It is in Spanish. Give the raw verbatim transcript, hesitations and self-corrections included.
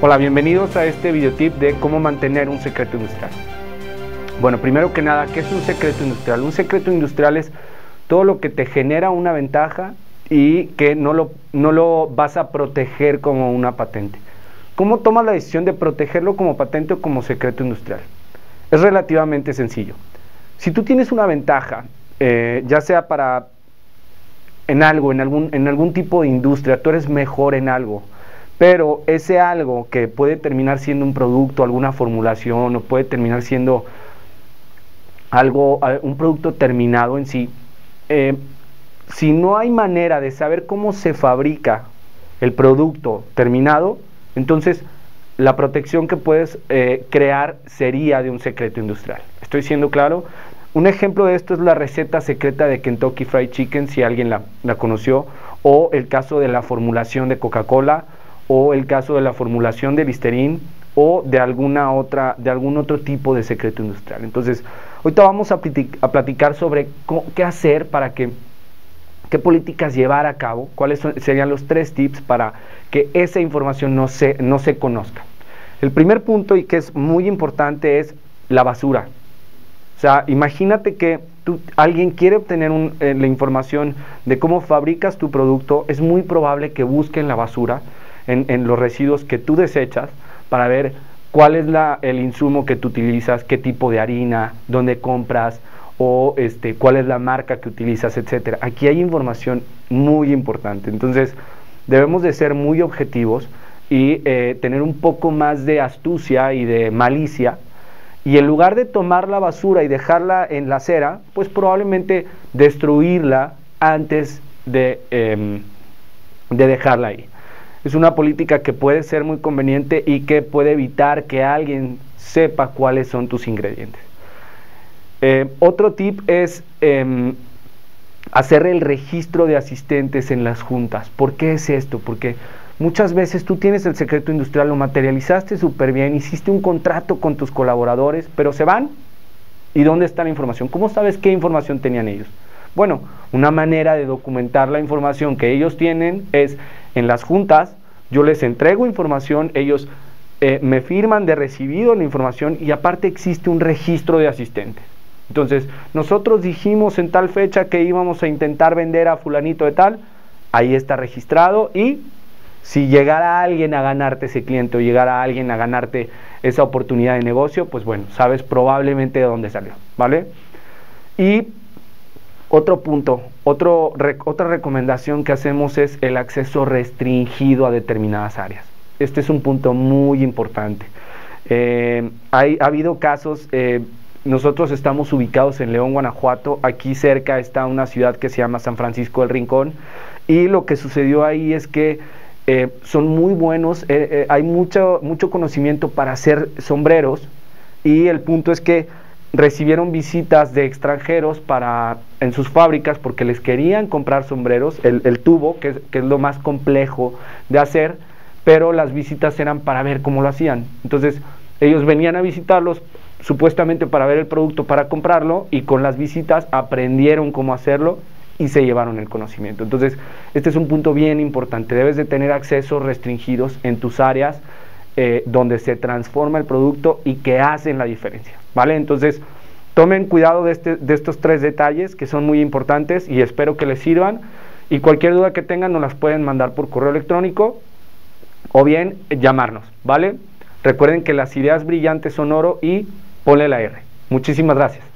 Hola, bienvenidos a este videotip de cómo mantener un secreto industrial. Bueno, primero que nada, ¿qué es un secreto industrial? Un secreto industrial es todo lo que te genera una ventaja y que no lo, no lo vas a proteger como una patente. ¿Cómo tomas la decisión de protegerlo como patente o como secreto industrial? Es relativamente sencillo. Si tú tienes una ventaja, eh, ya sea para en algo, en algún, en algún tipo de industria, tú eres mejor en algo, pero ese algo que puede terminar siendo un producto, alguna formulación, o puede terminar siendo algo, un producto terminado en sí, eh, si no hay manera de saber cómo se fabrica el producto terminado, entonces la protección que puedes eh, crear sería de un secreto industrial. ¿Estoy siendo claro? Un ejemplo de esto es la receta secreta de Kentucky Fried Chicken, si alguien la, la conoció, o el caso de la formulación de Coca-Cola, o el caso de la formulación de Listerine, o de alguna otra, de algún otro tipo de secreto industrial. Entonces, ahorita vamos a, a platicar sobre cómo, qué hacer para que, qué políticas llevar a cabo, cuáles son, serían los tres tips para que esa información no se, no se conozca. El primer punto, y que es muy importante, es la basura. O sea, imagínate que tú, alguien quiere obtener un, eh, la información de cómo fabricas tu producto, es muy probable que busquen la basura, en, en los residuos que tú desechas, para ver cuál es la, el insumo que tú utilizas, qué tipo de harina, dónde compras, o este, cuál es la marca que utilizas, etcétera. Aquí hay información muy importante, entonces debemos de ser muy objetivos y eh, tener un poco más de astucia y de malicia, y en lugar de tomar la basura y dejarla en la acera, pues probablemente destruirla antes de, eh, de dejarla ahí. Es una política que puede ser muy conveniente y que puede evitar que alguien sepa cuáles son tus ingredientes. Eh, otro tip es eh, hacer el registro de asistentes en las juntas. ¿Por qué es esto? Porque muchas veces tú tienes el secreto industrial, lo materializaste súper bien, hiciste un contrato con tus colaboradores, pero se van. ¿Y dónde está la información? ¿Cómo sabes qué información tenían ellos? Bueno, una manera de documentar la información que ellos tienen es en las juntas. Yo les entrego información, ellos eh, me firman de recibido la información y aparte existe un registro de asistentes. Entonces, nosotros dijimos en tal fecha que íbamos a intentar vender a fulanito de tal, ahí está registrado, y si llegara alguien a ganarte ese cliente o llegara alguien a ganarte esa oportunidad de negocio, pues bueno, sabes probablemente de dónde salió, ¿vale? Y otro punto, otro, rec, otra recomendación que hacemos es el acceso restringido a determinadas áreas. Este es un punto muy importante. Eh, hay, ha habido casos, eh, nosotros estamos ubicados en León, Guanajuato, aquí cerca está una ciudad que se llama San Francisco del Rincón, y lo que sucedió ahí es que eh, son muy buenos, eh, eh, hay mucho, mucho conocimiento para hacer sombreros, y el punto es que recibieron visitas de extranjeros para, en sus fábricas, porque les querían comprar sombreros, el, el tubo, que es, que es lo más complejo de hacer, pero las visitas eran para ver cómo lo hacían. Entonces ellos venían a visitarlos supuestamente para ver el producto, para comprarlo, y con las visitas aprendieron cómo hacerlo y se llevaron el conocimiento. Entonces este es un punto bien importante, debes de tener accesos restringidos en tus áreas eh, donde se transforma el producto y que hacen la diferencia, ¿vale? Entonces tomen cuidado de, este, de estos tres detalles que son muy importantes y espero que les sirvan, y cualquier duda que tengan nos las pueden mandar por correo electrónico o bien llamarnos, ¿vale? Recuerden que las ideas brillantes son oro y ponle la R. Muchísimas gracias.